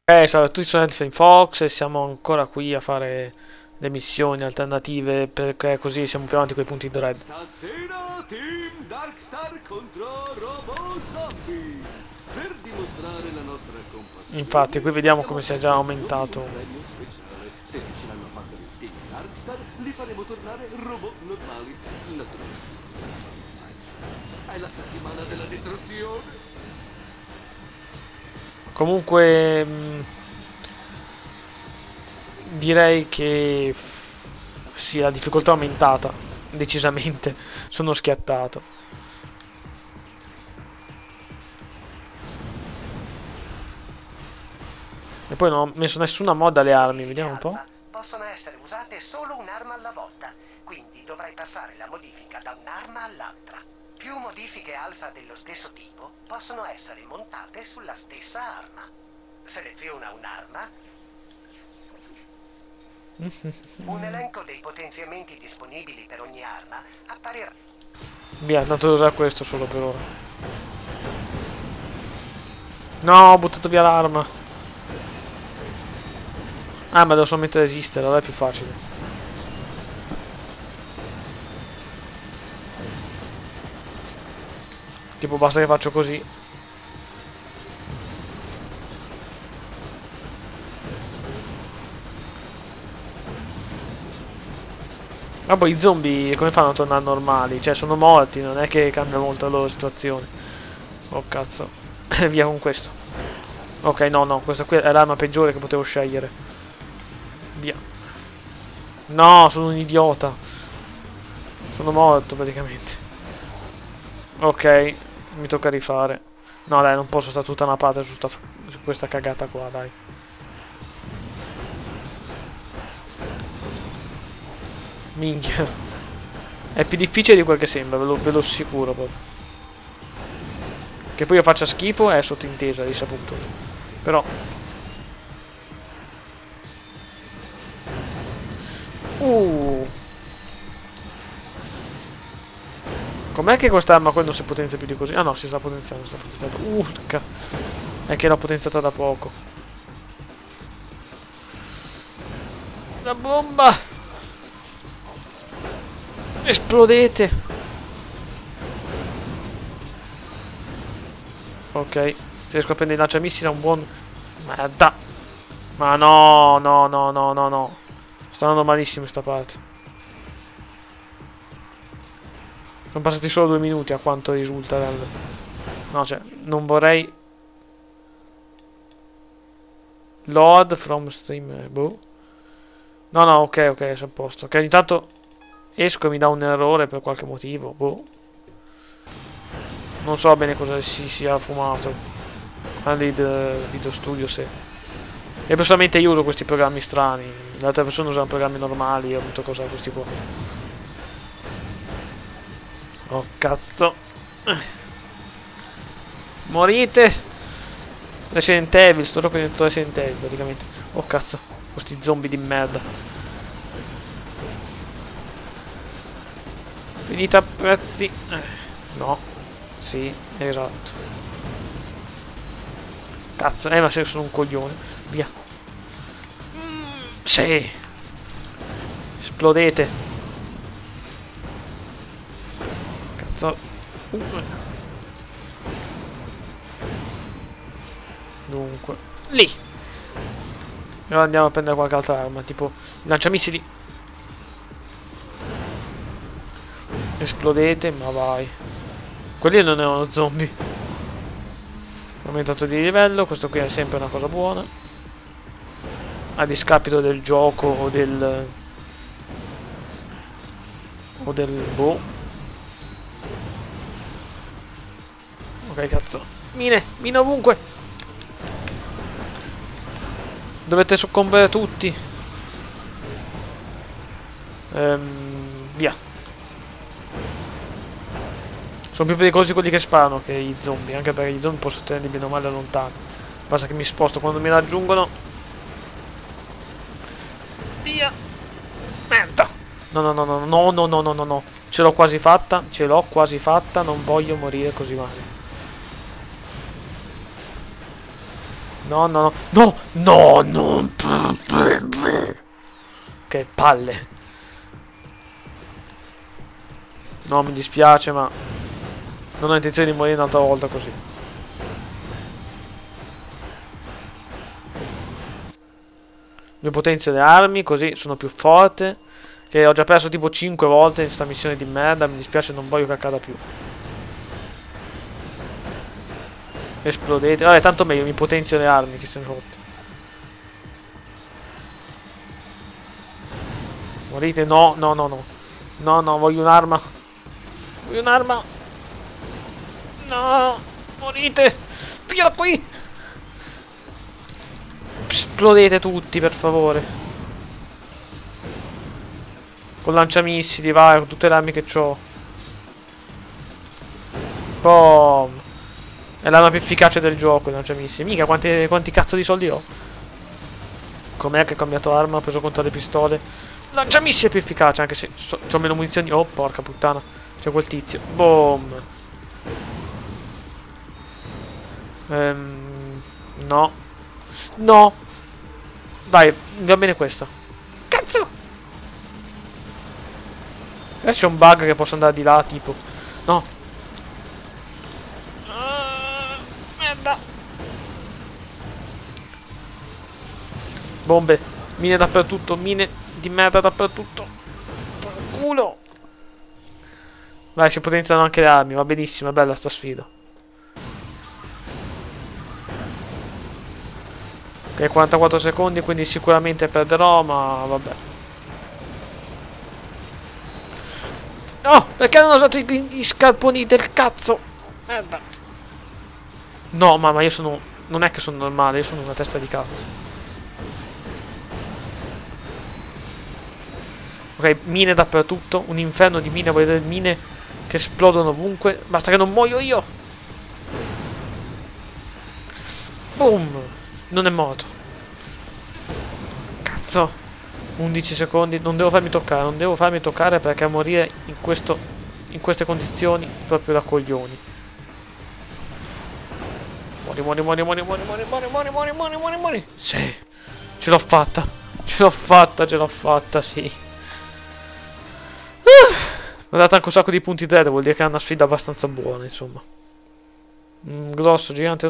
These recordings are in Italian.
Salve a tutti, sono Elfin Fox e siamo ancora qui a fare le missioni alternative perché così siamo più avanti con i punti di red. Stasera Team Darkstar contro Robot Zombie. Per dimostrare la nostra compassione, Infatti qui vediamo come si è già abbiamo preso aumentato. un premio speciale. Se ce l'hanno fatta il Team Darkstar, li faremo tornare robot normali. Naturalmente. È la settimana della distruzione. Comunque direi che sì, la difficoltà è aumentata decisamente. Sono schiattato. E poi non ho messo nessuna mod alle armi, vediamo un po'. Possono essere usate solo un'arma alla volta, quindi dovrai passare la modifica da un'arma all'altra. Più modifiche alfa dello stesso tipo possono essere montate sulla stessa arma. Seleziona un'arma. Un elenco dei potenziamenti disponibili per ogni arma apparirà. Via, tanto devo usare questo solo per ora. No, ho buttato via l'arma. Ah, ma devo solamente resistere, allora è più facile. Tipo basta che faccio così. Ma poi i zombie come fanno a tornare normali? Cioè sono morti, non è che cambia molto la loro situazione. Oh cazzo. Via con questo. Ok, no, no, questa qui è l'arma peggiore che potevo scegliere. Via. No, sono un idiota. Sono morto praticamente. Ok, mi tocca rifare. No dai, non posso stare tutta una parte su questa cagata qua, dai. Minchia. È più difficile di quel che sembra, ve lo assicuro proprio. Che poi io faccia schifo è sottintesa, risaputo. Però... Com'è che quest'arma qua non si potenzia più di così? Ah no, si sta potenziando, sta potenziando. Urca. È che l'ho potenziata da poco. La bomba! Esplodete! Ok, se riesco a prendere il lanciamissili è un buon... Merda! Ma no, no, no, no, no, no. Sta andando malissimo sta parte. Sono passati solo 2 minuti a quanto risulta dal... No, cioè, non vorrei... Load from stream... Boh. No, no, ok, ok, sono a posto. Ok, ogni tanto esco e mi dà un errore per qualche motivo. Boh. Non so bene cosa si sia fumato. Lead Video Studio, sì. E personalmente io uso questi programmi strani. Le altre persone usano programmi normali. Io ho avuto cosa questi qua. Oh cazzo. Morite. Resident Evil, sto gioco dentro Resident Evil praticamente. Oh cazzo. Questi zombie di merda. Finita a pezzi. No. Sì, esatto. Cazzo, ma se sono un coglione. Via. Sì. Esplodete. Cazzo. Dunque. Lì. Ora andiamo a prendere qualche altra arma. Tipo lanciamissili. Esplodete, ma vai. Quelli non erano zombie. Ho aumentato di livello. Questo qui è sempre una cosa buona. A discapito del gioco o del... boh. Ok, cazzo. Mine, mine ovunque. Dovete soccombere tutti. Via. Sono più pericolosi quelli che sparano che i zombie. Anche perché i zombie posso tenerli bene o male lontano. Basta che mi sposto quando mi raggiungono. Via. Merda. No, no, no, no, no, no, no, no, no, no. Ce l'ho quasi fatta. Ce l'ho quasi fatta. Non voglio morire così male. No, no, no. No, no, no. Che palle. No, mi dispiace, ma non ho intenzione di morire un'altra volta così. Mi potenzio le armi, così sono più forte. Che ho già perso tipo 5 volte in sta missione di merda. Mi dispiace, non voglio che accada più. Esplodete. Vabbè, tanto meglio, mi potenzio le armi che sono rotte. Morite, no, no, no, no. No, no, voglio un'arma. Voglio un'arma. No, morite. Via da qui. Esplodete tutti, per favore. Con lanciamissili, vai, con tutte le armi che ho. Boom. È l'arma più efficace del gioco, il lanciamissili. Mica, quanti cazzo di soldi ho? Com'è che ho cambiato arma? Ho preso contro le pistole. Lanciamissili è più efficace, anche se ho meno munizioni. Oh, porca puttana. C'è quel tizio. Boom. No. No. Vai, mi va bene questa. Cazzo! Adesso c'è un bug che posso andare di là, tipo. No. Merda. Bombe. Mine dappertutto. Mine di merda dappertutto. Culo. Vai, si potenziano anche le armi. Va benissimo, è bella sta sfida. Ok, 44 secondi, quindi sicuramente perderò, ma vabbè. No, perché non ho usato gli scarponi del cazzo? Merda. No, mamma, io sono... Non è che sono normale, io sono una testa di cazzo. Ok, mine dappertutto. Un inferno di mine, voglio vedere mine che esplodono ovunque. Basta che non muoio io. Boom. Non è morto. Cazzo. 11 secondi. Non devo farmi toccare. Non devo farmi toccare perché morire in queste condizioni proprio da coglioni. Muori, muori, muori, muori, muori, muori, muori, muori, muori, muori, muori, muori. Sì. Ce l'ho fatta. Ce l'ho fatta, ce l'ho fatta, sì. Mi ha dato anche un sacco di punti 3. Vuol dire che è una sfida abbastanza buona, insomma. Grosso, gigante.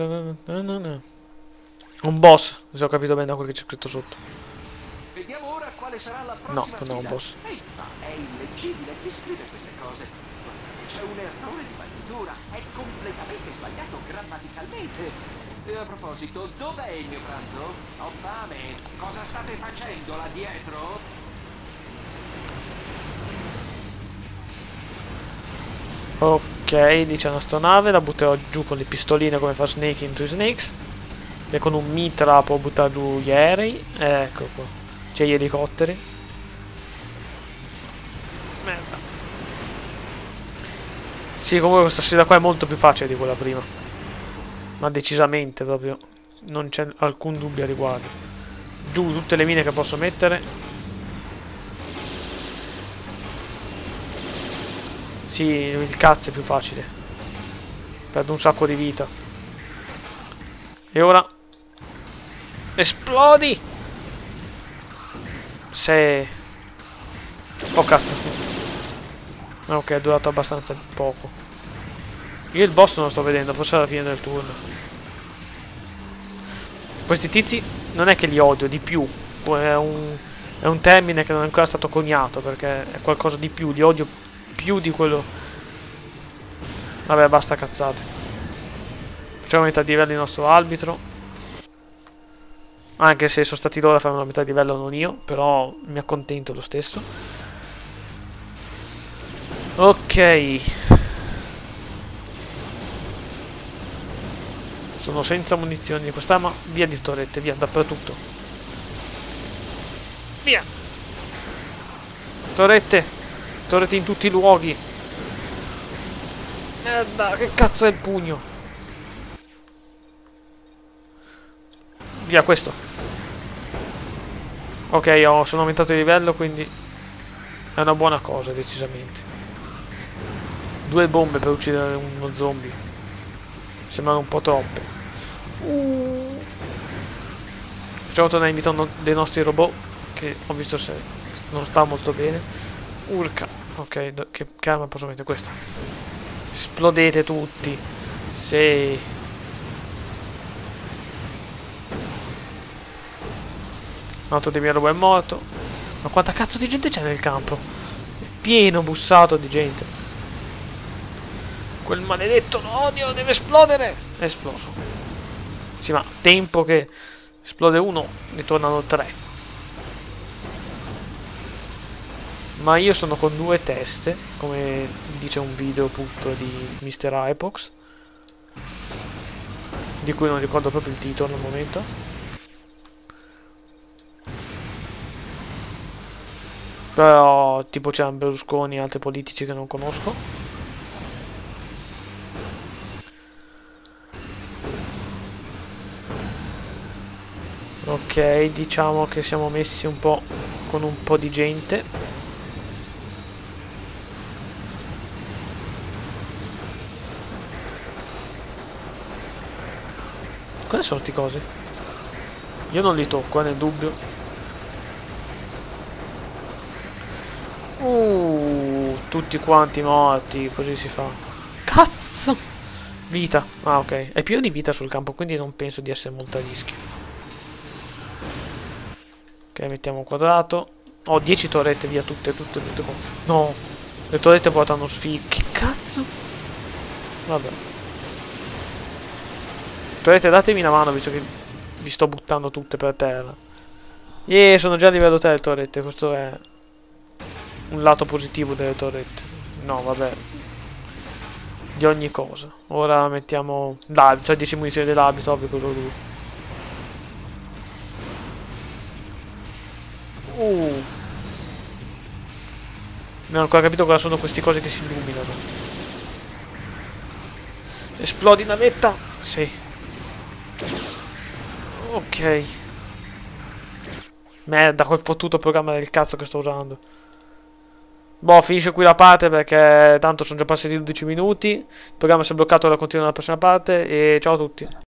Un boss, se ho capito bene da quel che c'è scritto sotto. Vediamo ora quale sarà la No, prossima non è un sfida. boss. Ma è illeggibile chi scrive queste cose. C'è un errore di partitura, è completamente sbagliato grammaticalmente. E a proposito, dov'è il mio pranzo? Ho fame. Cosa state facendo là dietro? Ok, dice la astronave, la butterò giù con le pistoline come fa Snake into Snakes. E con un mitra può buttare giù gli aerei. Ecco qua. C'è gli elicotteri. Merda. Sì, comunque questa sfida qua è molto più facile di quella prima. Ma decisamente proprio. Non c'è alcun dubbio a riguardo. Giù tutte le mine che posso mettere. Sì, il cazzo è più facile. Perdo un sacco di vita. E ora... Esplodi! Se... Oh cazzo. Ok, è durato abbastanza poco. Io il boss non lo sto vedendo, forse alla fine del turno. Questi tizi non è che li odio, di più. È un termine che non è ancora stato coniato, perché è qualcosa di più, li odio più di quello. Vabbè, basta cazzate. Facciamo metà di livello il nostro arbitro. Anche se sono stati loro a fare una metà di livello, non io. Però mi accontento lo stesso. Ok. Sono senza munizioni di quest'arma. Via di torrette, via dappertutto. Via. Torrette. Torrette in tutti i luoghi. Merda, che cazzo è il pugno? Via questo. Ok, sono aumentato di livello, quindi è una buona cosa, decisamente. 2 bombe per uccidere uno zombie. Sembrano un po' troppe. Facciamo tornare in vita uno dei nostri robot, che ho visto se non sta molto bene. Urca. Ok, che arma posso mettere? Questa. Esplodete tutti. Sì. Un altro dei miei robot è morto. Ma quanta cazzo di gente c'è nel campo? È pieno bussato di gente. Quel maledetto odio deve esplodere. È esploso. Sì, ma tempo che esplode uno, ne tornano 3. Ma io sono con 2 teste, come dice un video pup di Mr. Hypox, di cui non ricordo proprio il titolo al momento. Però tipo c'erano Berlusconi e altri politici che non conosco. Ok, diciamo che siamo messi un po' con un po' di gente. Cosa sono sti cosi? Io non li tocco, nel dubbio. Tutti quanti morti, così si fa. Cazzo! Vita. Ah, ok. È pieno di vita sul campo, quindi non penso di essere molto a rischio. Ok, mettiamo un quadrato. Ho 10 torrette, via, tutte qua. No! Le torrette portano sfiga. Che cazzo? Vabbè. Torrette, datemi una mano, visto che vi sto buttando tutte per terra. Sono già a livello 3 le torrette, questo è un lato positivo delle torrette. No, vabbè. Di ogni cosa. Ora mettiamo... Dai, c'ha 10 munizioni dell'abito, ovvio, quello lui. Non ho ancora capito cosa sono questi cose che si illuminano. Esplodi navetta? Sì. Ok. Merda, quel fottuto programma del cazzo che sto usando. Boh, finisce qui la parte perché tanto sono già passati 12 minuti. Il programma si è bloccato, ora continua la prossima parte. E ciao a tutti.